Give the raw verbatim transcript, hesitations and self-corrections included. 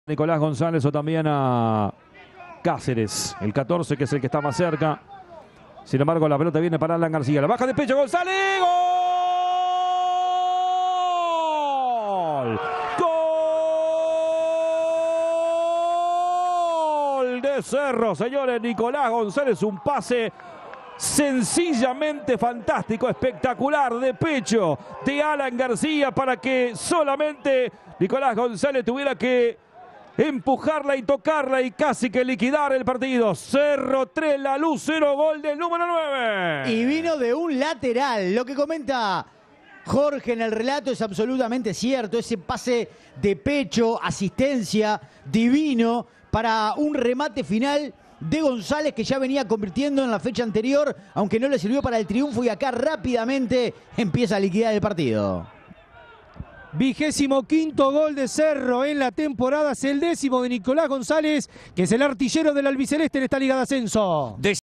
Nicolás González o también a Cáceres, el catorce, que es el que está más cerca. Sin embargo, la pelota viene para Alan García. La baja de pecho González. ¡Gol! ¡Gol de Cerro, señores! Nicolás González, un pase sencillamente fantástico, espectacular, de pecho de Alan García para que solamente Nicolás González tuviera que empujarla y tocarla y casi que liquidar el partido. Cerro tres, La Luz cero, gol del número nueve. Y vino de un lateral. Lo que comenta Jorge en el relato es absolutamente cierto. Ese pase de pecho, asistencia, divino para un remate final de González, que ya venía convirtiendo en la fecha anterior, aunque no le sirvió para el triunfo, y acá rápidamente empieza a liquidar el partido. Vigésimo quinto gol de Cerro en la temporada, es el décimo de Nicolás González, que es el artillero del albiceleste en esta Liga de Ascenso.